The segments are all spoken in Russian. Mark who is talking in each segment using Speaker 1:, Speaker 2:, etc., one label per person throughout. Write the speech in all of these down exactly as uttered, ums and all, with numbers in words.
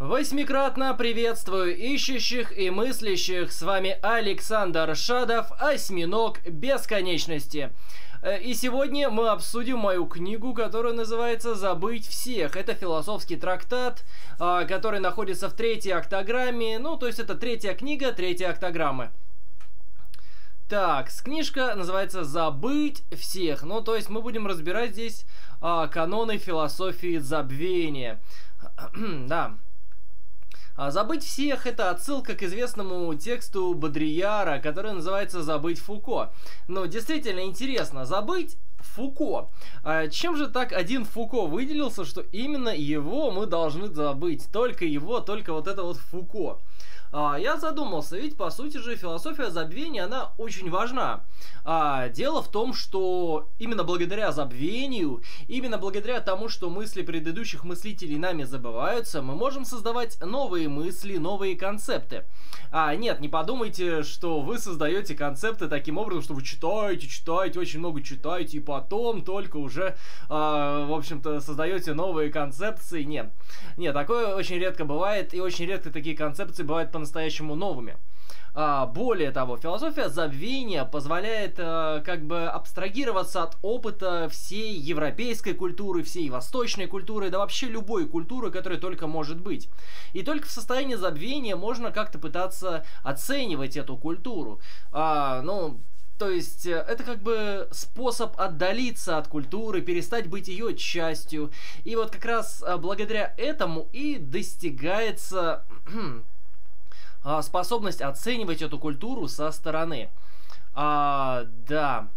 Speaker 1: Восьмикратно приветствую ищущих и мыслящих, с вами Александр Шадов, Осьминог Бесконечности. И сегодня мы обсудим мою книгу, которая называется «Забыть всех». Это философский трактат, который находится в третьей октограмме, ну то есть это третья книга, третья октограммы. Так, книжка называется «Забыть всех», ну то есть мы будем разбирать здесь каноны философии забвения. Да. «Забыть всех» — это отсылка к известному тексту Бодрияра, который называется «Забыть Фуко». Ну, действительно интересно, забыть Фуко. А чем же так один Фуко выделился, что именно его мы должны забыть? Только его, только вот это вот Фуко. А, я задумался, ведь по сути же философия забвения, она очень важна. А, дело в том, что именно благодаря забвению, именно благодаря тому, что мысли предыдущих мыслителей нами забываются, мы можем создавать новые мысли, новые концепты. А, нет, не подумайте, что вы создаете концепты таким образом, что вы читаете, читаете, очень много читаете, и потом только уже, а, в общем-то, создаете новые концепции. Нет, нет, такое очень редко бывает, и очень редко такие концепции бывают по-настоящему новыми. А, более того, философия забвения позволяет а, как бы абстрагироваться от опыта всей европейской культуры, всей восточной культуры, да вообще любой культуры, которая только может быть. И только в состоянии забвения можно как-то пытаться оценивать эту культуру. А, ну... То есть, это как бы способ отдалиться от культуры, перестать быть ее частью. И вот как раз благодаря этому и достигается способность оценивать эту культуру со стороны. А, да.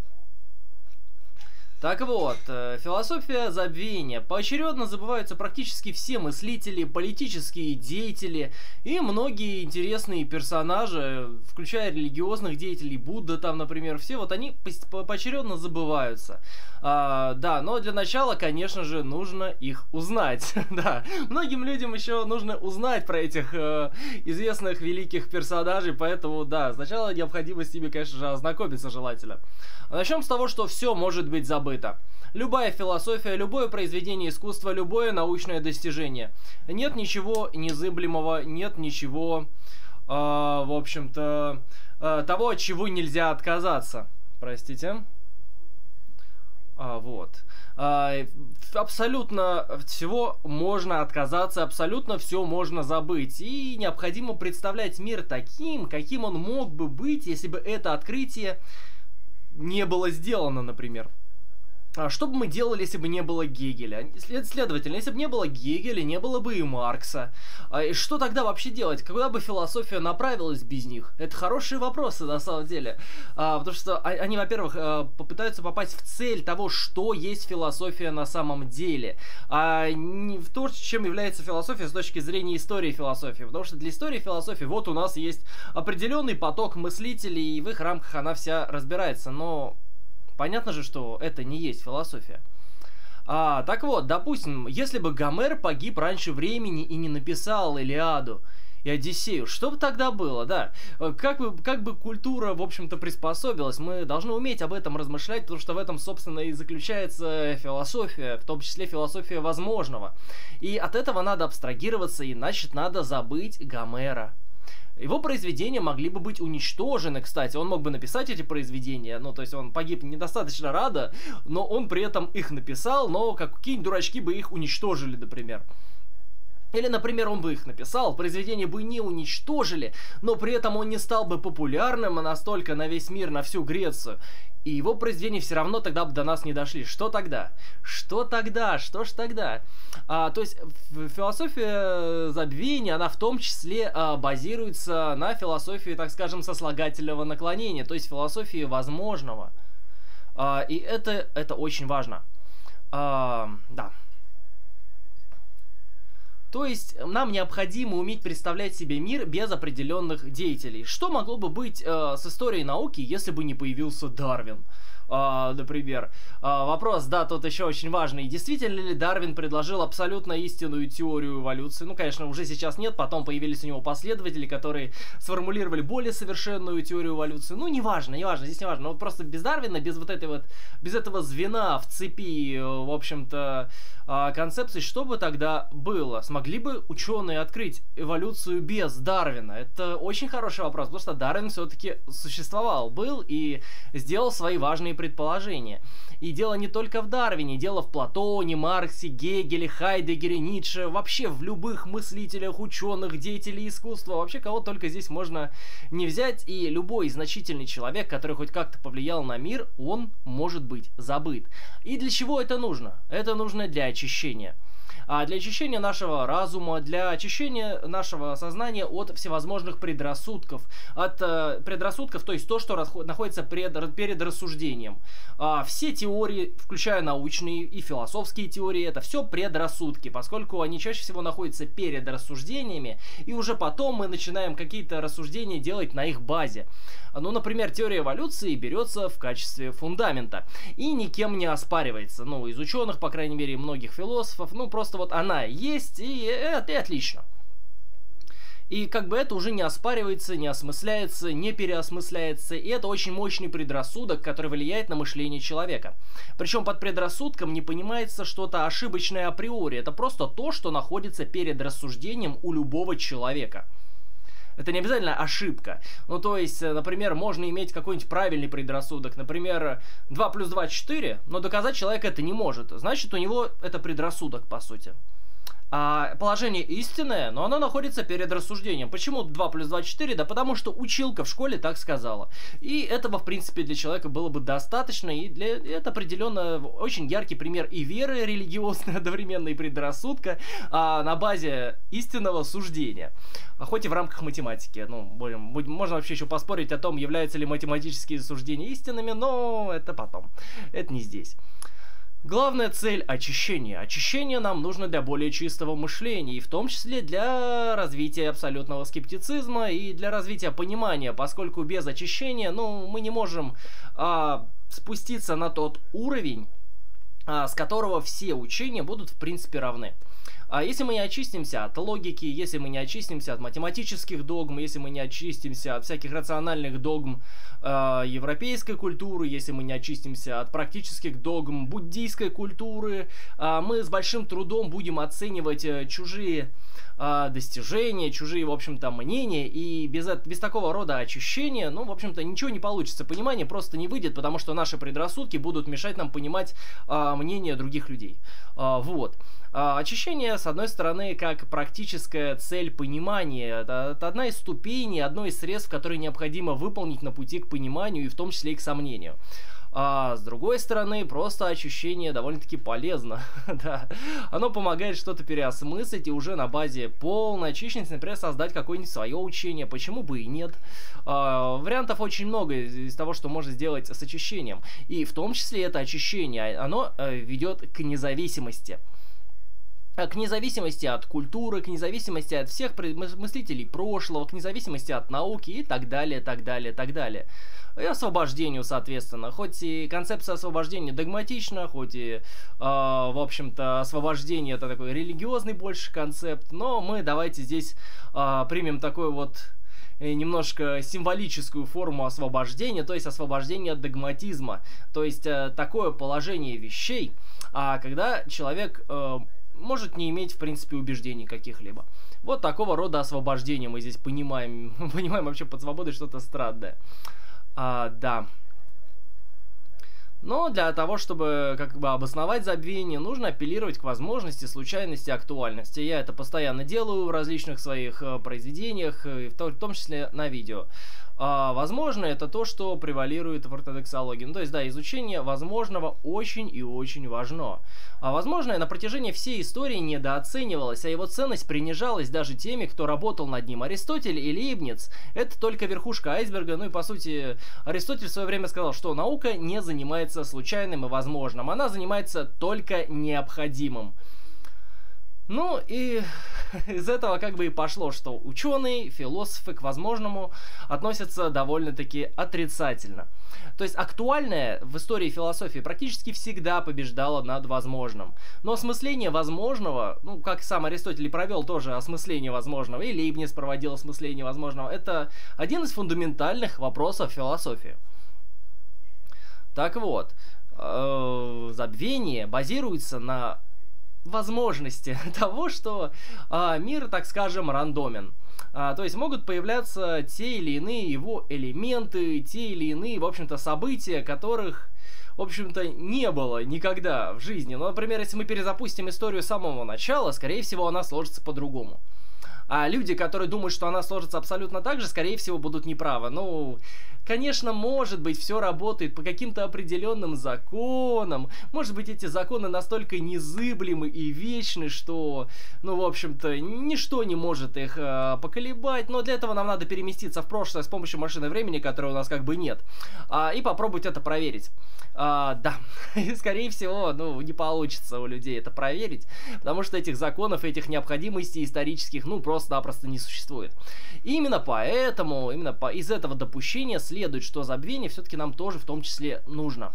Speaker 1: Так вот, философия забвения. Поочередно забываются практически все мыслители, политические деятели и многие интересные персонажи, включая религиозных деятелей, Будда там, например, все вот они поочередно забываются. А, да, но для начала, конечно же, нужно их узнать. Да, многим людям еще нужно узнать про этих э, известных великих персонажей, поэтому, да, сначала необходимо с ними, конечно же, ознакомиться желательно. Начнем с того, что все может быть забыто. Любая философия, любое произведение искусства, любое научное достижение. Нет ничего незыблемого, нет ничего, э, в общем-то, э, того, от чего нельзя отказаться. Простите. А, вот. А, абсолютно всего можно отказаться, абсолютно все можно забыть. И необходимо представлять мир таким, каким он мог бы быть, если бы это открытие не было сделано, например. А что бы мы делали, если бы не было Гегеля? Следовательно, если бы не было Гегеля, не было бы и Маркса. А, и что тогда вообще делать? Куда бы философия направилась без них? Это хорошие вопросы, на самом деле. А, потому что они, во-первых, попытаются попасть в цель того, что есть философия на самом деле. А не в то, чем является философия с точки зрения истории философии. Потому что для истории философии вот у нас есть определенный поток мыслителей, и в их рамках она вся разбирается. Но... понятно же, что это не есть философия. А, так вот, допустим, если бы Гомер погиб раньше времени и не написал Илиаду и Одиссею, что бы тогда было, да? Как бы, как бы культура, в общем-то, приспособилась? Мы должны уметь об этом размышлять, потому что в этом, собственно, и заключается философия, в том числе философия возможного. И от этого надо абстрагироваться, иначе надо забыть Гомера. Его произведения могли бы быть уничтожены, кстати. Он мог бы написать эти произведения, ну, то есть он погиб недостаточно рано, но он при этом их написал, но какие-нибудь дурачки бы их уничтожили, например. Или, например, он бы их написал, произведения бы не уничтожили, но при этом он не стал бы популярным настолько на весь мир, на всю Грецию. И его произведения все равно тогда бы до нас не дошли. Что тогда? Что тогда? Что ж тогда? А, то есть философия забвения, она в том числе а, базируется на философии, так скажем, сослагательного наклонения, то есть философии возможного. А, и это, это очень важно. А, да. То есть нам необходимо уметь представлять себе мир без определенных деятелей. Что могло бы быть э, с историей науки, если бы не появился Дарвин? а, например. А, вопрос, да, тут еще очень важный. Действительно ли Дарвин предложил абсолютно истинную теорию эволюции? Ну, конечно, уже сейчас нет, потом появились у него последователи, которые сформулировали более совершенную теорию эволюции. Ну, неважно, неважно, здесь неважно. Но вот просто без Дарвина, без вот этой вот, без этого звена в цепи, в общем-то, концепции, что бы тогда было? Смогли бы ученые открыть эволюцию без Дарвина? Это очень хороший вопрос, потому что Дарвин все-таки существовал, был и сделал свои важные предположения. И дело не только в Дарвине, дело в Платоне, Марксе, Гегеле, Хайдегере, Ницше, вообще в любых мыслителях, ученых, деятелей искусства, вообще кого только здесь можно не взять, и любой значительный человек, который хоть как-то повлиял на мир, он может быть забыт. И для чего это нужно? Это нужно для очищения. А для очищения нашего разума, для очищения нашего сознания от всевозможных предрассудков. От э, предрассудков, то есть то, что расход, находится пред, перед рассуждением. А, все теории, включая научные и философские теории, это все предрассудки, поскольку они чаще всего находятся перед рассуждениями, и уже потом мы начинаем какие-то рассуждения делать на их базе. Ну, например, теория эволюции берется в качестве фундамента и никем не оспаривается. Ну, из ученых, по крайней мере, многих философов, ну, просто вот она есть, и это и отлично. И как бы это уже не оспаривается, не осмысляется, не переосмысляется, и это очень мощный предрассудок, который влияет на мышление человека. Причем под предрассудком не понимается что-то ошибочное априори, это просто то, что находится перед рассуждением у любого человека. Это не обязательно ошибка. Ну, то есть, например, можно иметь какой-нибудь правильный предрассудок. Например, два плюс два четыре, но доказать человек это не может. Значит, у него это предрассудок, по сути. А положение истинное, но оно находится перед рассуждением. Почему два плюс два четыре? Да потому что училка в школе так сказала. И этого, в принципе, для человека было бы достаточно. И для это определенно очень яркий пример и веры религиозной одновременно, и предрассудка а, на базе истинного суждения. А хоть и в рамках математики. Ну, будем, будем, можно вообще еще поспорить о том, являются ли математические суждения истинными, но это потом. Это не здесь. Главная цель – очищение. Очищение нам нужно для более чистого мышления, и в том числе для развития абсолютного скептицизма и для развития понимания, поскольку без очищения, ну, мы не можем а, спуститься на тот уровень, а, с которого все учения будут в принципе равны. А если мы не очистимся от логики, если мы не очистимся от математических догм, если мы не очистимся от всяких рациональных догм э, европейской культуры, если мы не очистимся от практических догм буддийской культуры, э, мы с большим трудом будем оценивать э, чужие э, достижения, чужие, в общем-то, мнения, и без, без такого рода очищения, ну, в общем-то, ничего не получится. Понимание просто не выйдет, потому что наши предрассудки будут мешать нам понимать э, мнение других людей. Э, вот. Очищение, с одной стороны, как практическая цель понимания, это одна из ступеней, одно из средств, которые необходимо выполнить на пути к пониманию и в том числе и к сомнению. А с другой стороны, просто очищение довольно-таки полезно. Да. Оно помогает что-то переосмыслить и уже на базе полной очищенности, например, создать какое-нибудь свое учение. Почему бы и нет? А, вариантов очень много из того, что можно сделать с очищением. И в том числе это очищение, оно э, ведет к независимости. К независимости от культуры, к независимости от всех мыслителей прошлого, к независимости от науки и так далее, так далее, так далее. И освобождению, соответственно. Хоть и концепция освобождения догматична, хоть и, э, в общем-то, освобождение это такой религиозный больше концепт, но мы давайте здесь э, примем такой вот немножко символическую форму освобождения, то есть освобождение от догматизма. То есть э, такое положение вещей, а когда человек э, может не иметь, в принципе, убеждений каких-либо. Вот такого рода освобождение мы здесь понимаем. Понимаем вообще под свободой что-то странное. А, да. Но для того, чтобы как бы обосновать забвение, нужно апеллировать к возможности, случайности, актуальности. Я это постоянно делаю в различных своих э, произведениях, и в, то, в том числе на видео. А, возможно, это то, что превалирует в ортодоксологии. Ну, то есть, да, изучение возможного очень и очень важно. А возможно, на протяжении всей истории недооценивалось, а его ценность принижалась даже теми, кто работал над ним. Аристотель и Лейбниц – это только верхушка айсберга. Ну и, по сути, Аристотель в свое время сказал, что наука не занимается случайным и возможным. Она занимается только необходимым. Ну и из этого как бы и пошло, что ученые, философы к возможному относятся довольно-таки отрицательно. То есть актуальное в истории философии практически всегда побеждало над возможным. Но осмысление возможного, ну как сам Аристотель провел тоже осмысление возможного, и Лейбниц проводил осмысление возможного, это один из фундаментальных вопросов философии. Так вот, э, забвение базируется на возможности того, что а, мир, так скажем, рандомен. А, то есть могут появляться те или иные его элементы, те или иные, в общем-то, события, которых, в общем-то, не было никогда в жизни. Ну, например, если мы перезапустим историю с самого начала, скорее всего, она сложится по-другому. А люди, которые думают, что она сложится абсолютно так же, скорее всего, будут неправы. Ну, конечно, может быть, все работает по каким-то определенным законам. Может быть, эти законы настолько незыблемы и вечны, что, ну, в общем-то, ничто не может их э, поколебать. Но для этого нам надо переместиться в прошлое с помощью машины времени, которой у нас как бы нет, а, и попробовать это проверить. А, да, и, скорее всего, ну, не получится у людей это проверить, потому что этих законов, этих необходимостей исторических, ну, просто-напросто не существует. И именно поэтому, именно по, из этого допущения следует, что забвение все-таки нам тоже в том числе нужно.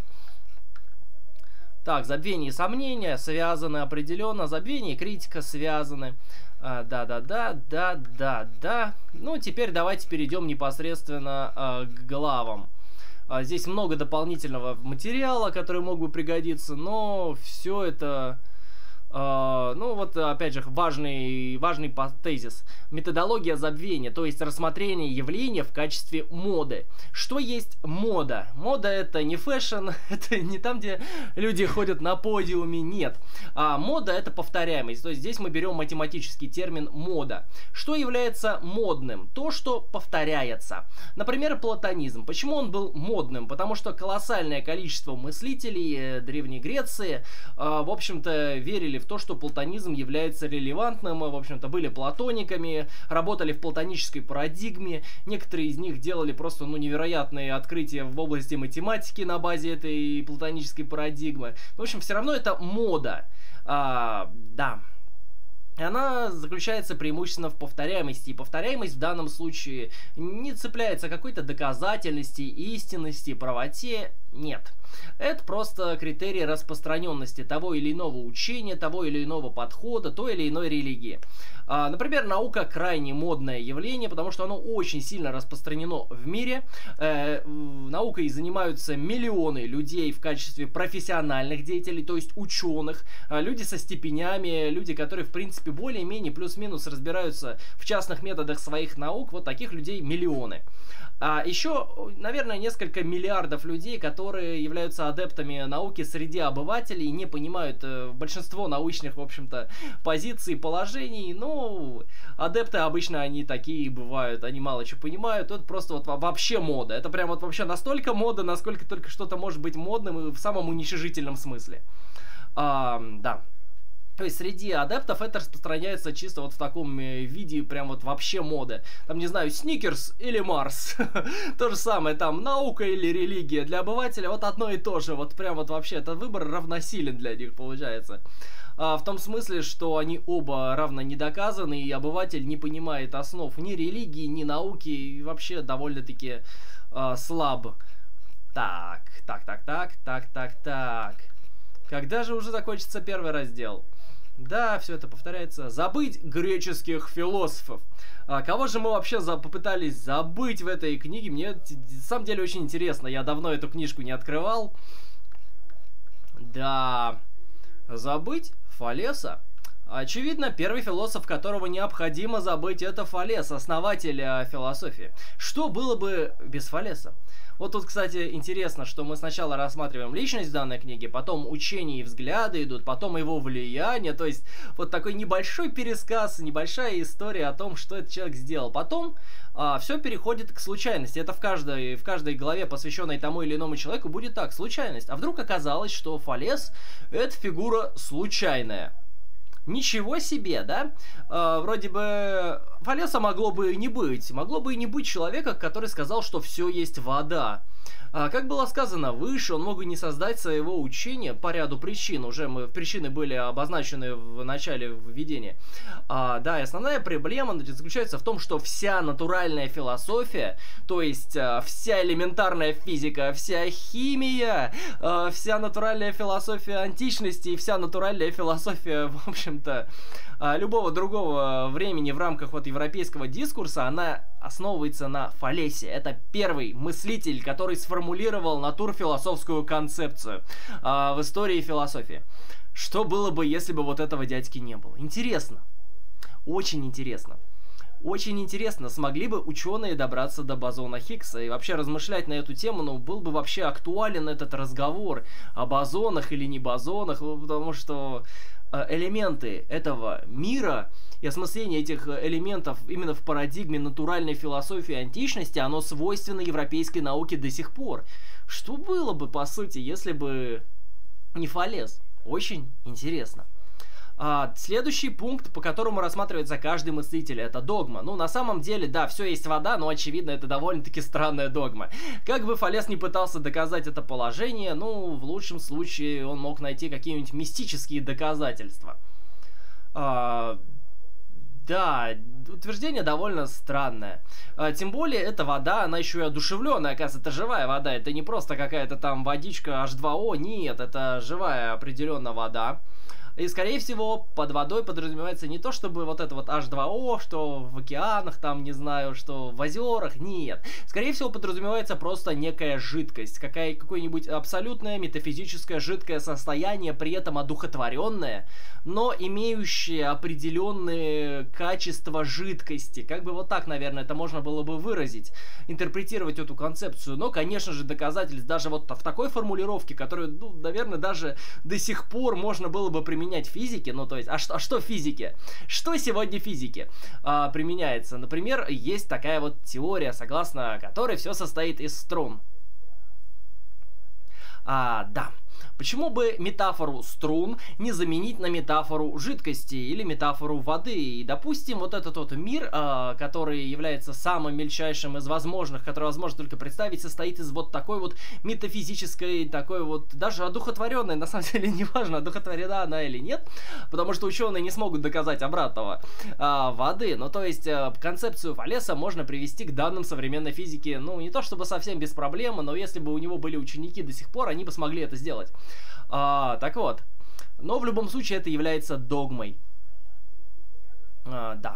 Speaker 1: Так, забвение и сомнения связаны определенно, забвение и критика связаны. Да-да-да, да-да-да. Ну, теперь давайте перейдем непосредственно а, к главам. Здесь много дополнительного материала, который мог бы пригодиться, но все это, э, ну вот опять же важный, важный тезис. Методология забвения, то есть рассмотрение явления в качестве моды. Что есть мода? Мода это не фэшн, это не там, где люди ходят на подиуме, нет. А мода это повторяемость, то есть здесь мы берем математический термин мода. Что является модным? То, что повторяется. Например, платонизм. Почему он был модным? Потому что колоссальное количество мыслителей Древней Греции, в общем-то, верили в то, что платонизм является релевантным, в общем-то, были платониками, работали в платонической парадигме. Некоторые из них делали просто, ну, невероятные открытия в области математики на базе этой платонической парадигмы. В общем, все равно это мода. А, да. Она заключается преимущественно в повторяемости. И повторяемость в данном случае не цепляется какой-то доказательности, истинности, правоте. Нет. Это просто критерий распространенности того или иного учения, того или иного подхода, той или иной религии. А, например, наука крайне модное явление, потому что оно очень сильно распространено в мире. Э, наукой занимаются миллионы людей в качестве профессиональных деятелей, то есть ученых, э, люди со степенями, люди, которые, в принципе, более-менее плюс-минус разбираются в частных методах своих наук. Вот таких людей миллионы. А еще, наверное, несколько миллиардов людей, которые являются адептами науки среди обывателей, не понимают э, большинство научных, в общем-то, позиций, положений. Ну, адепты обычно они такие бывают, они мало чего понимают. Это просто вот вообще мода. Это прям вот вообще настолько мода, насколько только что-то может быть модным и в самом уничижительном смысле. А, да. То есть среди адептов это распространяется чисто вот в таком виде, прям вот вообще моды. Там, не знаю, Сникерс или Марс. То же самое, там, наука или религия. Для обывателя вот одно и то же. Вот прям вот вообще этот выбор равносилен для них получается. А, в том смысле, что они оба равно недоказаны, и обыватель не понимает основ ни религии, ни науки, и вообще довольно-таки а, слаб. Так, так, так, так, так, так, так. Когда же уже закончится первый раздел? Да, все это повторяется. Забыть греческих философов. А кого же мы вообще за попытались забыть в этой книге? Мне на самом деле очень интересно. Я давно эту книжку не открывал. Да. Забыть Фалеса. Очевидно, первый философ, которого необходимо забыть, это Фалес, основатель философии. Что было бы без Фалеса? Вот тут, кстати, интересно, что мы сначала рассматриваем личность в данной книге, потом учения и взгляды идут, потом его влияние, то есть вот такой небольшой пересказ, небольшая история о том, что этот человек сделал. Потом а, все переходит к случайности. Это в каждой, в каждой главе, посвященной тому или иному человеку, будет так, случайность. А вдруг оказалось, что Фалес — это фигура случайная. Ничего себе, да? Э, вроде бы Фалеса могло бы и не быть. Могло бы и не быть человека, который сказал, что все есть вода. А, как было сказано выше, он мог и не создать своего учения по ряду причин. Уже мы, причины были обозначены в начале введения. А, да, и основная проблема заключается в том, что вся натуральная философия, то есть а, вся элементарная физика, вся химия, а, вся натуральная философия античности и вся натуральная философия, в общем-то, а, любого другого времени в рамках вот европейского дискурса, она основывается на Фалесе. Это первый мыслитель, который сформулировал натурфилософскую концепцию а, в истории философии. Что было бы, если бы вот этого дядьки не было? Интересно. Очень интересно. Очень интересно, смогли бы ученые добраться до бозона Хиггса и вообще размышлять на эту тему, ну, был бы вообще актуален этот разговор о бозонах или не бозонах, потому что элементы этого мира и осмысление этих элементов именно в парадигме натуральной философии античности, оно свойственно европейской науке до сих пор. Что было бы, по сути, если бы не Фалес? Очень интересно. А, следующий пункт, по которому рассматривается каждый мыслитель, это догма. Ну, на самом деле, да, все есть вода, но, очевидно, это довольно-таки странная догма. Как бы Фалес не пытался доказать это положение, ну, в лучшем случае он мог найти какие-нибудь мистические доказательства. А, да, утверждение довольно странное. А, тем более, эта вода, она еще и одушевленная, оказывается, это живая вода. Это не просто какая-то там водичка эйч два о, нет, это живая определенно вода. И, скорее всего, под водой подразумевается не то, чтобы вот это вот эйч два о, что в океанах, там, не знаю, что в озерах, нет. Скорее всего, подразумевается просто некая жидкость, какая, какое-нибудь абсолютное метафизическое жидкое состояние, при этом одухотворенное, но имеющее определенные качества жидкости. Как бы вот так, наверное, это можно было бы выразить, интерпретировать эту концепцию. Но, конечно же, доказательств даже вот в такой формулировке, которую, ну, наверное, даже до сих пор можно было бы применить применять физики, ну то есть, а что, а что в физике? Что сегодня в физике а, применяется? Например, есть такая вот теория, согласно которой все состоит из струн. А, да. Почему бы метафору струн не заменить на метафору жидкости или метафору воды? И, допустим, вот этот вот мир, э, который является самым мельчайшим из возможных, который возможно только представить, состоит из вот такой вот метафизической, такой вот, даже одухотворенной, на самом деле, неважно, одухотворена она или нет, потому что ученые не смогут доказать обратного, э, воды. Ну, то есть, э, концепцию Фалеса можно привести к данным современной физики, ну, не то чтобы совсем без проблем, но если бы у него были ученики до сих пор, они бы смогли это сделать. А, так вот, но в любом случае это является догмой. А, да.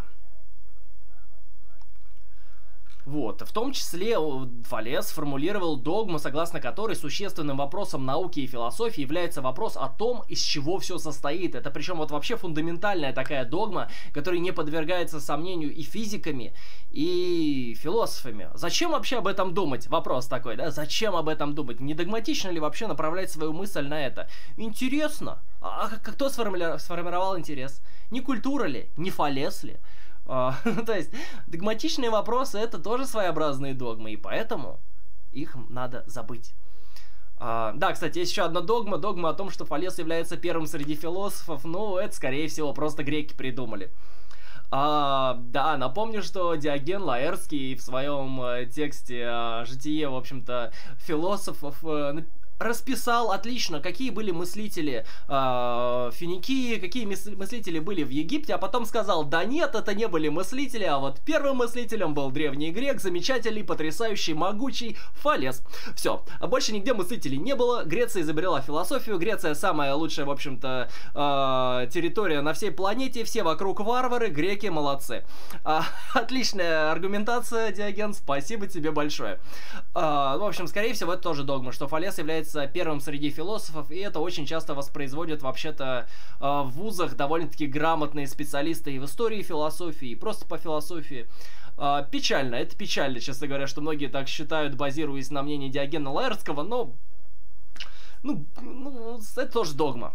Speaker 1: Вот, в том числе Фалес сформулировал догму, согласно которой существенным вопросом науки и философии является вопрос о том, из чего все состоит. Это причем вот вообще фундаментальная такая догма, которая не подвергается сомнению и физиками, и философами. Зачем вообще об этом думать? Вопрос такой, да? Зачем об этом думать? Не догматично ли вообще направлять свою мысль на это? Интересно. А кто сформировал интерес? Не культура ли? Не Фалес ли? Uh, то есть, догматичные вопросы — это тоже своеобразные догмы, и поэтому их надо забыть. Uh, да, кстати, есть еще одна догма, догма о том, что Фалес является первым среди философов, ну, это, скорее всего, просто греки придумали. Uh, да, напомню, что Диоген Лаэртский в своем uh, тексте uh, «Житие», в общем-то, философов uh, расписал отлично, какие были мыслители э, Финикии, какие мыс- мыслители были в Египте, а потом сказал, да нет, это не были мыслители, а вот первым мыслителем был древний грек, замечательный, потрясающий, могучий Фалес. Все, а больше нигде мыслителей не было, Греция изобрела философию, Греция самая лучшая, в общем-то, э, территория на всей планете, все вокруг варвары, греки молодцы. Э, отличная аргументация, Диоген, спасибо тебе большое. Э, в общем, скорее всего, это тоже догма, что Фалес является первым среди философов, и это очень часто воспроизводят вообще-то э, в вузах довольно-таки грамотные специалисты и в истории философии, и просто по философии. Э, печально, это печально, честно говоря, что многие так считают, базируясь на мнении Диогена Лаэртского, но ну, ну это тоже догма.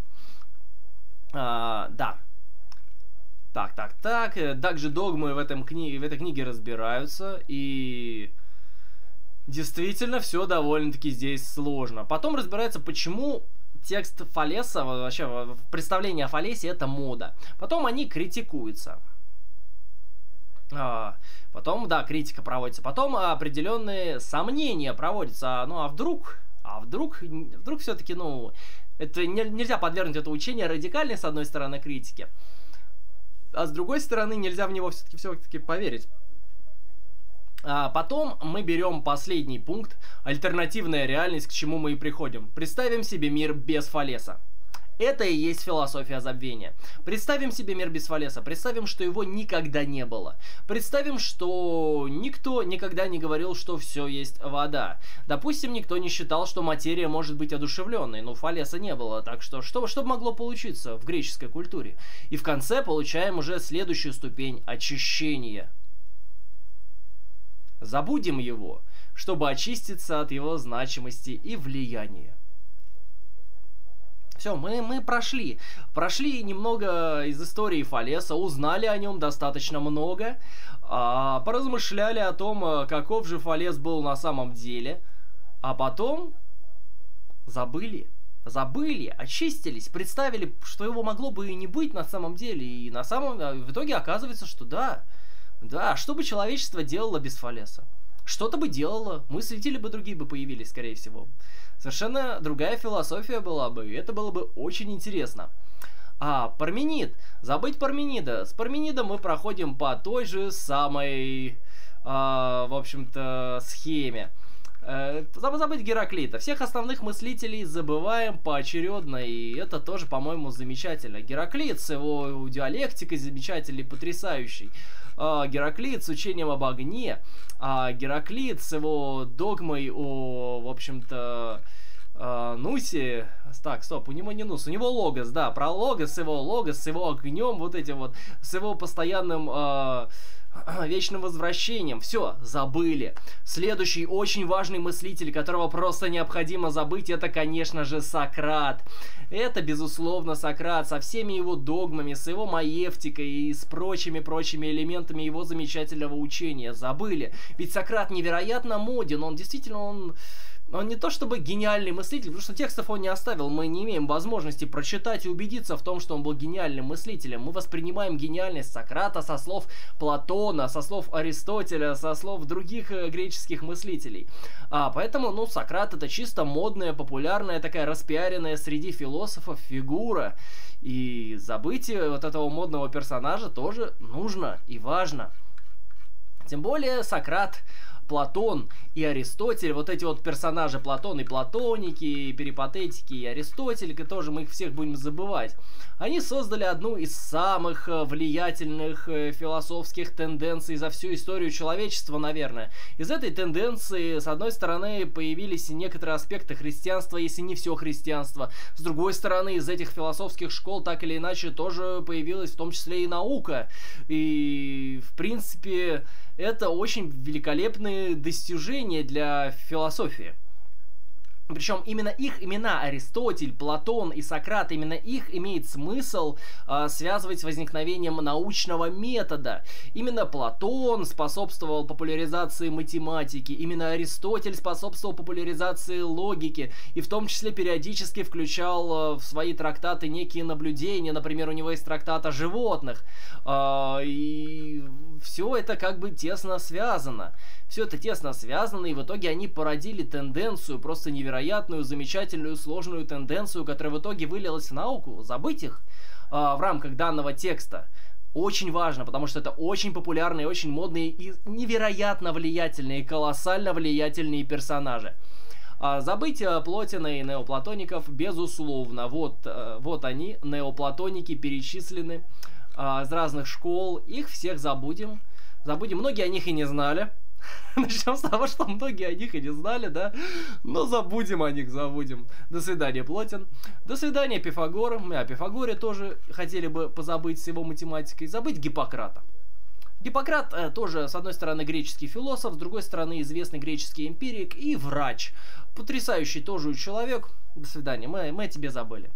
Speaker 1: Э, да. Так, так, так. Также догмы в, этом кни... в этой книге разбираются, и действительно, все довольно-таки здесь сложно. Потом разбирается, почему текст Фалеса, вообще представление о Фалесе — это мода. Потом они критикуются. А, потом, да, критика проводится. Потом определенные сомнения проводятся. Ну, а вдруг... А вдруг... Вдруг все-таки, ну... Это не, нельзя подвергнуть это учение радикальной, с одной стороны, критике. А с другой стороны, нельзя в него все-таки все-таки поверить. А потом мы берем последний пункт. Альтернативная реальность, к чему мы и приходим. Представим себе мир без Фалеса. Это и есть философия забвения. Представим себе мир без Фалеса, представим, что его никогда не было. Представим, что никто никогда не говорил, что все есть вода. Допустим, никто не считал, что материя может быть одушевленной, но Фалеса не было, так что что, что могло получиться в греческой культуре? И в конце получаем уже следующую ступень очищения. Забудем его, чтобы очиститься от его значимости и влияния. Все, мы, мы прошли. Прошли немного из истории Фалеса, узнали о нем достаточно много, а, поразмышляли о том, каков же Фалес был на самом деле, а потом забыли. Забыли, очистились, представили, что его могло бы и не быть на самом деле, и на самом в итоге оказывается, что да, да, что бы человечество делало без Фалеса? Что-то бы делало, мыслители бы другие бы появились, скорее всего. Совершенно другая философия была бы, и это было бы очень интересно. А, Парменид. Забыть Парменида. С Парменидом мы проходим по той же самой, а, в общем-то, схеме. Э, забыть Гераклита. Всех основных мыслителей забываем поочередно, и это тоже, по-моему, замечательно. Гераклит с его диалектикой замечательный, потрясающий. Uh, Гераклит с учением об огне, а uh, Гераклит с его догмой о, в общем-то, uh, Нусе. Так, стоп, у него не Нус, у него Логос, да, про Логос, с его Логос, с его огнем, вот этим вот, с его постоянным... Uh, вечным возвращением. Все, забыли. Следующий очень важный мыслитель, которого просто необходимо забыть, это, конечно же, Сократ. Это, безусловно, Сократ со всеми его догмами, с его маевтикой и с прочими-прочими элементами его замечательного учения. Забыли. Ведь Сократ невероятно моден. Он действительно, он... Он не то чтобы гениальный мыслитель, потому что текстов он не оставил, мы не имеем возможности прочитать и убедиться в том, что он был гениальным мыслителем. Мы воспринимаем гениальность Сократа со слов Платона, со слов Аристотеля, со слов других э, греческих мыслителей. А, поэтому, ну, Сократ это чисто модная, популярная, такая распиаренная среди философов фигура. И забыть вот этого модного персонажа тоже нужно и важно. Тем более Сократ... Платон и Аристотель, вот эти вот персонажи Платон и платоники, и перипатетики, и Аристотель, тоже мы их всех будем забывать. Они создали одну из самых влиятельных философских тенденций за всю историю человечества, наверное. Из этой тенденции, с одной стороны, появились некоторые аспекты христианства, если не все христианство. С другой стороны, из этих философских школ так или иначе тоже появилась в том числе и наука. И, в принципе... Это очень великолепные достижения для философии. Причем именно их имена, Аристотель, Платон и Сократ, именно их имеет смысл э, связывать с возникновением научного метода. Именно Платон способствовал популяризации математики, именно Аристотель способствовал популяризации логики, и в том числе периодически включал э, в свои трактаты некие наблюдения, например, у него есть трактат о животных, э, и все это как бы тесно связано. Все это тесно связано, и в итоге они породили тенденцию, просто невероятную, замечательную, сложную тенденцию, которая в итоге вылилась в науку. Забыть их а, в рамках данного текста очень важно, потому что это очень популярные, очень модные и невероятно влиятельные, колоссально влиятельные персонажи. А, забыть а, Плотина и неоплатоников, безусловно. Вот, а, вот они, неоплатоники, перечислены а, из разных школ. Их всех забудем. Забудем. Многие о них и не знали. Начнем с того, что многие о них и не знали, да? Но забудем о них, забудем. До свидания, Плотин. До свидания, Пифагор. Мы о Пифагоре тоже хотели бы позабыть с его математикой. Забыть Гиппократа. Гиппократ э, тоже, с одной стороны, греческий философ, с другой стороны, известный греческий эмпирик и врач. Потрясающий тоже человек. До свидания, мы, мы о тебе забыли.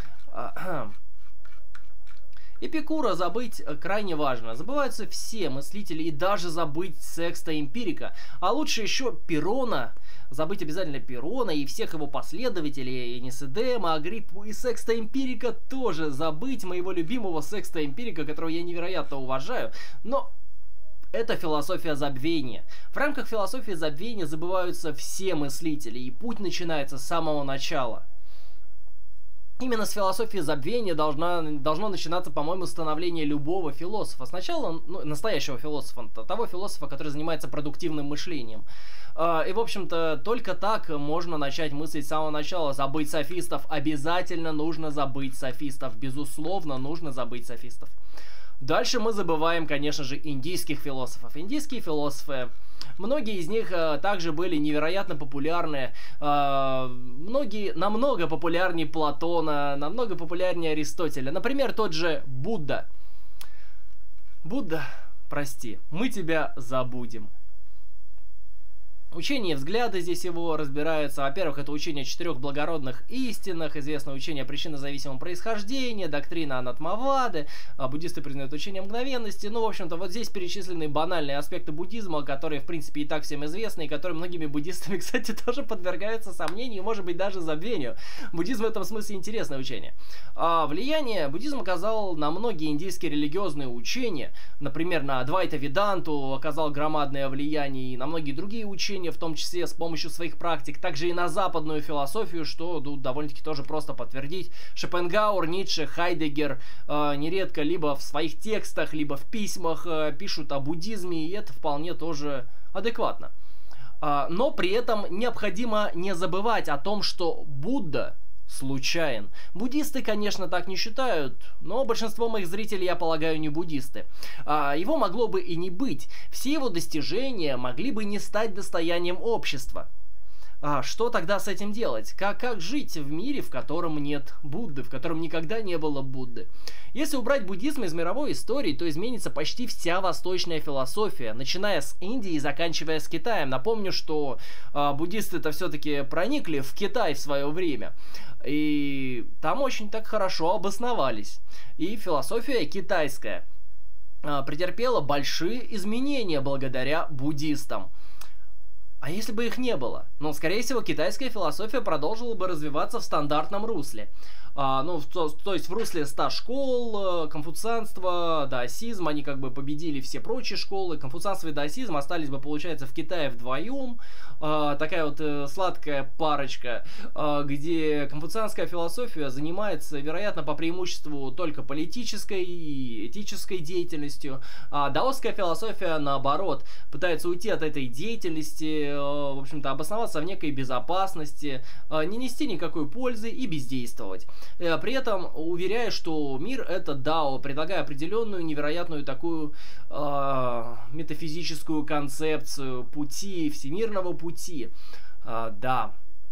Speaker 1: Эпикура забыть крайне важно. Забываются все мыслители, и даже забыть Секста Эмпирика. А лучше еще Пирона. Забыть обязательно Пирона и всех его последователей, и Нисидема, Агриппу и Секста Эмпирика тоже забыть, моего любимого Секста Эмпирика, которого я невероятно уважаю. Но Это философия забвения. В рамках философии забвения забываются все мыслители, и путь начинается с самого начала. Именно с философии забвения должна, должно начинаться, по-моему, становление любого философа. Сначала, ну, настоящего философа, того философа, который занимается продуктивным мышлением. И, в общем-то, только так можно начать мыслить с самого начала. Забыть софистов. Обязательно нужно забыть софистов. Безусловно, нужно забыть софистов. Дальше мы забываем, конечно же, индийских философов. Индийские философы, многие из них э, также были невероятно популярны. Э, многие намного популярнее Платона, намного популярнее Аристотеля. Например, тот же Будда. Будда, прости, мы тебя забудем. Учение и взгляды здесь его разбираются. Во-первых, это учение о четырех благородных истинах, известное учение о причинно-зависимом происхождении, доктрина Анатмавады, буддисты признают учение мгновенности. Ну, в общем-то, вот здесь перечислены банальные аспекты буддизма, которые, в принципе, и так всем известны, и которые многими буддистами, кстати, тоже подвергаются сомнению, может быть, даже забвению. Буддизм в этом смысле интересное учение. А влияние буддизм оказал на многие индийские религиозные учения. Например, на Адвайта Веданту оказал громадное влияние, и на многие другие учения, в том числе с помощью своих практик, также и на западную философию, что ну, довольно-таки тоже просто подтвердить. Шопенгауэр, Ницше, Хайдеггер э, нередко либо в своих текстах, либо в письмах э, пишут о буддизме, и это вполне тоже адекватно. Э, но при этом необходимо не забывать о том, что Будда случайен. Буддисты, конечно, так не считают, но большинство моих зрителей, я полагаю, не буддисты. А, его могло бы и не быть. Все его достижения могли бы не стать достоянием общества. А что тогда с этим делать? Как, как жить в мире, в котором нет Будды, в котором никогда не было Будды? Если убрать буддизм из мировой истории, то изменится почти вся восточная философия, начиная с Индии и заканчивая с Китаем. Напомню, что а, буддисты-то все-таки проникли в Китай в свое время. И там очень так хорошо обосновались. И философия китайская а, претерпела большие изменения благодаря буддистам. А если бы их не было? Ну, скорее всего, китайская философия продолжила бы развиваться в стандартном русле. А, ну, то, то есть в русле ста школ, конфуцианство, даосизм, они как бы победили все прочие школы. Конфуцианство и даосизм остались бы, получается, в Китае вдвоем. А, такая вот э, сладкая парочка, а, где конфуцианская философия занимается, вероятно, по преимуществу только политической и этической деятельностью. А даосская философия, наоборот, пытается уйти от этой деятельности, э, в общем-то, обосноваться в некой безопасности, э, не нести никакой пользы и бездействовать. При этом уверяю, что мир это дао, предлагая определенную невероятную такую э, метафизическую концепцию пути, всемирного пути. Э, да.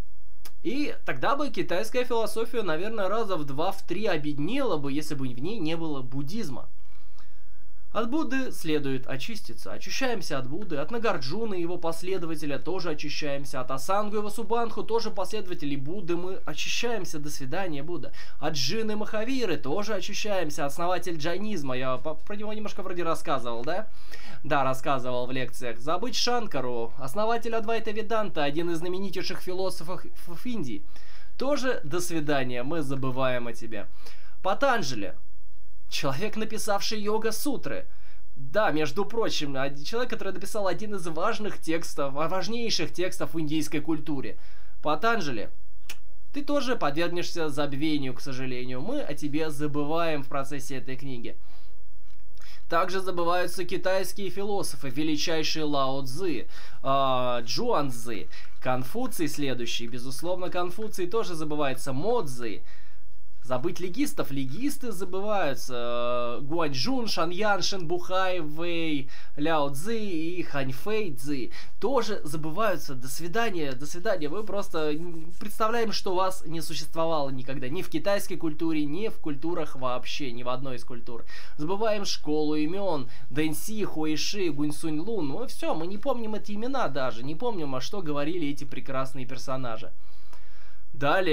Speaker 1: И тогда бы китайская философия, наверное, раза в два, в три обеднела бы, если бы в ней не было буддизма. От Будды следует очиститься. Очищаемся от Будды, от Нагарджуны и его последователя тоже очищаемся, от Асангу и Васубанху тоже последователей Будды мы очищаемся. До свидания, Будда. От Джины Махавиры тоже очищаемся, основатель джайнизма. Я про него немножко вроде рассказывал, да? Да, рассказывал в лекциях. Забыть Шанкару, основатель Адвайта Веданта, один из знаменитейших философов Индии. Тоже до свидания, мы забываем о тебе. Патанджали. Человек, написавший йога-сутры. Да, между прочим, человек, который написал один из важных текстов, важнейших текстов в индийской культуре. Патанджали, ты тоже подвергнешься забвению, к сожалению. Мы о тебе забываем в процессе этой книги. Также забываются китайские философы, величайший Лао Цзы, э, Джуан Цзы, Конфуций следующий, безусловно, Конфуций тоже забывается, Мо Цзы. Забыть легистов, легисты забываются. Гуанчжун, Шаньян, Шэнбухай, Вэй, Ляо Цзи и Ханьфэй Цзи тоже забываются. До свидания, до свидания. Мы просто представляем, что вас не существовало никогда. Ни в китайской культуре, ни в культурах вообще, ни в одной из культур. Забываем школу имен. Дэнси, Хуэйши, Гуньсунь Лун. Ну все, мы не помним эти имена даже. Не помним, о что говорили эти прекрасные персонажи. Далее.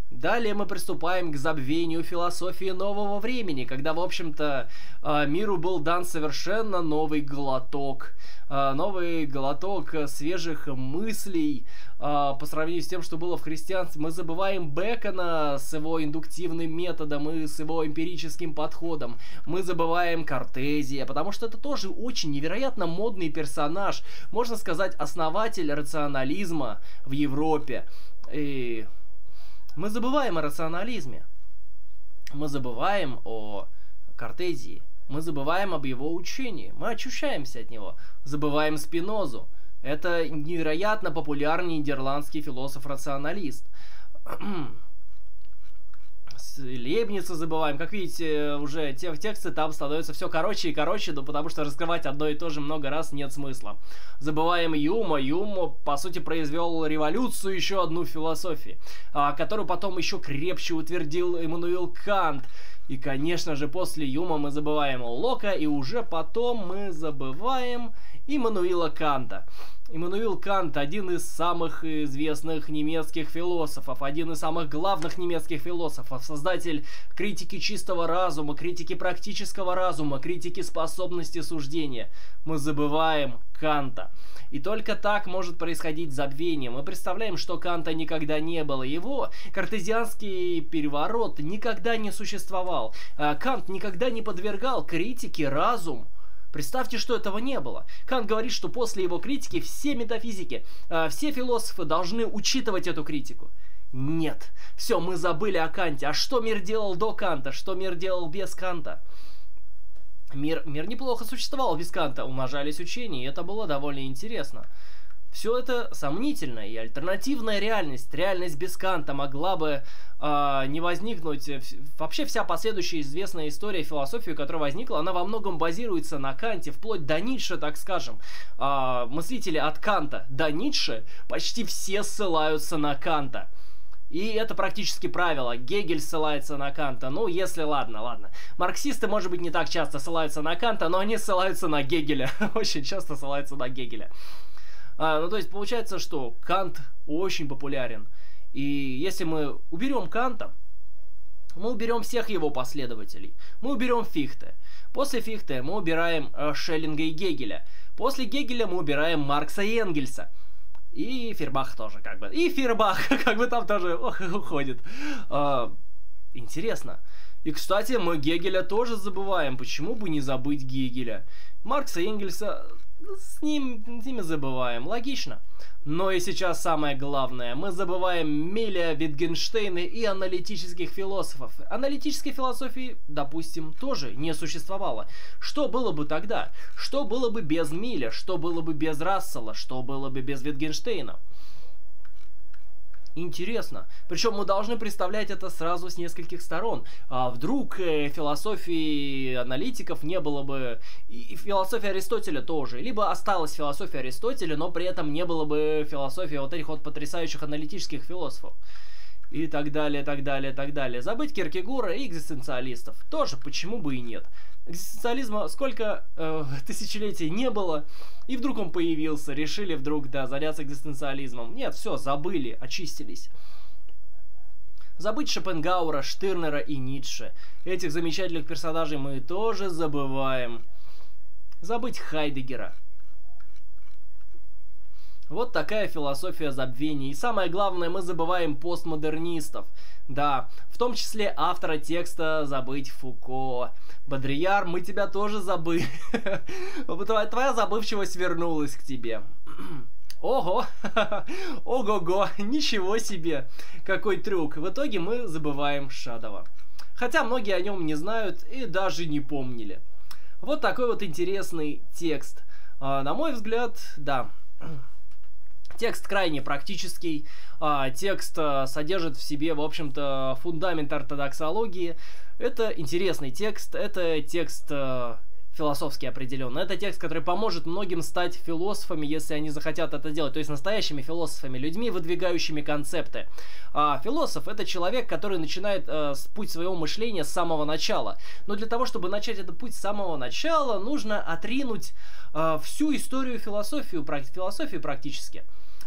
Speaker 1: Далее мы приступаем к забвению философии нового времени, когда, в общем-то, миру был дан совершенно новый глоток. Новый глоток свежих мыслей по сравнению с тем, что было в христианстве. Мы забываем Бекона с его индуктивным методом и с его эмпирическим подходом. Мы забываем Картезия, потому что это тоже очень невероятно модный персонаж. Можно сказать, основатель рационализма в Европе. И... мы забываем о рационализме, мы забываем о Картезии, мы забываем об его учении, мы очищаемся от него, забываем Спинозу. Это невероятно популярный нидерландский философ-рационалист. Лейбница забываем. Как видите, уже те, тексты там становятся все короче и короче, ну, потому что раскрывать одно и то же много раз нет смысла. Забываем Юма. Юм, по сути, произвел революцию еще одну в философии, а, которую потом еще крепче утвердил Иммануил Кант. И, конечно же, после Юма мы забываем Лока, и уже потом мы забываем Иммануила Канта. Иммануил Кант — один из самых известных немецких философов, один из самых главных немецких философов, создатель критики чистого разума, критики практического разума, критики способности суждения. Мы забываем Канта. И только так может происходить забвение. Мы представляем, что Канта никогда не было. Его картезианский переворот никогда не существовал. Кант никогда не подвергал критике разум. Представьте, что этого не было. Кант говорит, что после его критики все метафизики, э, все философы должны учитывать эту критику. Нет. Все, мы забыли о Канте. А что мир делал до Канта? Что мир делал без Канта? Мир, мир неплохо существовал без Канта. Умножались учения, и это было довольно интересно. Все это сомнительно, и альтернативная реальность, реальность без Канта могла бы э, не возникнуть. Вообще вся последующая известная история философии, которая возникла, она во многом базируется на Канте, вплоть до Ницше, так скажем. Э, мыслители от Канта до Ницше почти все ссылаются на Канта. И это практически правило. Гегель ссылается на Канта. Ну, если ладно, ладно. Марксисты, может быть, не так часто ссылаются на Канта, но они ссылаются на Гегеля. Очень часто ссылаются на Гегеля. А, ну, то есть, получается, что Кант очень популярен. И если мы уберем Канта, мы уберем всех его последователей. Мы уберем Фихте. После Фихте мы убираем э, Шеллинга и Гегеля. После Гегеля мы убираем Маркса и Энгельса. И Фейербах тоже, как бы. И Фейербах, как бы там тоже ох, уходит. А, интересно. И, кстати, мы Гегеля тоже забываем. Почему бы не забыть Гегеля? Маркса и Энгельса... С, ним, с ними забываем, логично. Но и сейчас самое главное. Мы забываем Милля, Wittgensteina и аналитических философов. Аналитической философии, допустим, тоже не существовало. Что было бы тогда? Что было бы без Милля? Что было бы без Рассела? Что было бы без Wittgensteina? Интересно. Причем мы должны представлять это сразу с нескольких сторон. А вдруг э, философии аналитиков не было бы... И, и философия Аристотеля тоже. Либо осталась философия Аристотеля, но при этом не было бы философии вот этих вот потрясающих аналитических философов. И так далее, так далее, так далее. Забыть Киркегора и экзистенциалистов. Тоже почему бы и нет. Экзистенциализма сколько э, тысячелетий не было, и вдруг он появился, решили вдруг, да, заняться экзистенциализмом. Нет, все, забыли, очистились. Забыть Шопенгауэра, Штирнера и Ницше. Этих замечательных персонажей мы тоже забываем. Забыть Хайдеггера. Вот такая философия забвения. И самое главное, мы забываем постмодернистов. Да, в том числе автора текста забыть Фуко. Бодрияр, мы тебя тоже забыли. Твоя забывчивость вернулась к тебе. Ого! Ого-го! Ничего себе! Какой трюк! В итоге мы забываем Шадова. Хотя многие о нем не знают и даже не помнили. Вот такой вот интересный текст. На мой взгляд, да... Текст крайне практический, а, текст а, содержит в себе, в общем-то, фундамент ортодоксологии. Это интересный текст, это текст а, философски определенно. Это текст, который поможет многим стать философами, если они захотят это делать. То есть настоящими философами, людьми, выдвигающими концепты. А философ — это человек, который начинает а, путь своего мышления с самого начала. Но для того, чтобы начать этот путь с самого начала, нужно отринуть а, всю историю философии, философии практически.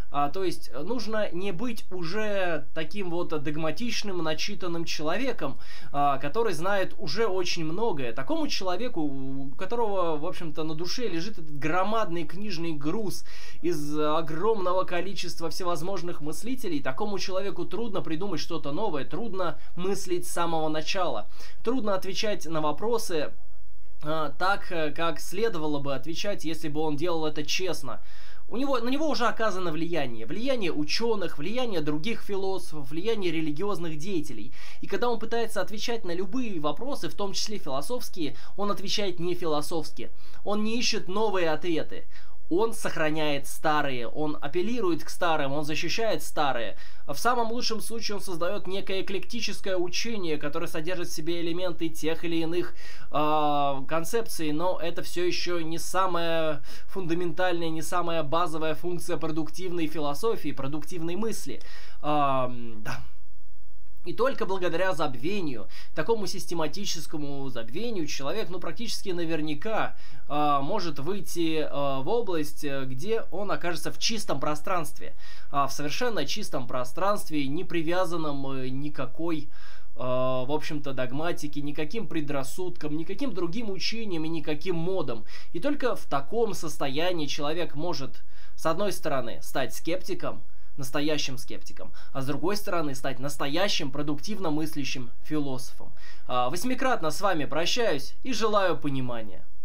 Speaker 1: А, то есть нужно не быть уже таким вот догматичным, начитанным человеком, а, который знает уже очень многое. Такому человеку, у которого, в общем-то, на душе лежит этот громадный книжный груз из огромного количества всевозможных мыслителей, такому человеку трудно придумать что-то новое, трудно мыслить с самого начала, трудно отвечать на вопросы а, так, как следовало бы отвечать, если бы он делал это честно. У него, на него уже оказано влияние. Влияние ученых, влияние других философов, влияние религиозных деятелей. И когда он пытается отвечать на любые вопросы, в том числе философские, он отвечает не философски. Он не ищет новые ответы. Он сохраняет старые, он апеллирует к старым, он защищает старые. В самом лучшем случае он создает некое эклектическое учение, которое содержит в себе элементы тех или иных э, концепций, но это все еще не самая фундаментальная, не самая базовая функция продуктивной философии, продуктивной мысли. Э, да. И только благодаря забвению, такому систематическому забвению, человек, ну, практически наверняка э, может выйти э, в область, где он окажется в чистом пространстве. Э, в совершенно чистом пространстве, не привязанном э, никакой, э, в общем-то, догматике, никаким предрассудкам, никаким другим учениям и никаким модам. И только в таком состоянии человек может, с одной стороны, стать скептиком, настоящим скептиком, а с другой стороны стать настоящим продуктивно мыслящим философом. Восьмикратно с вами прощаюсь и желаю понимания.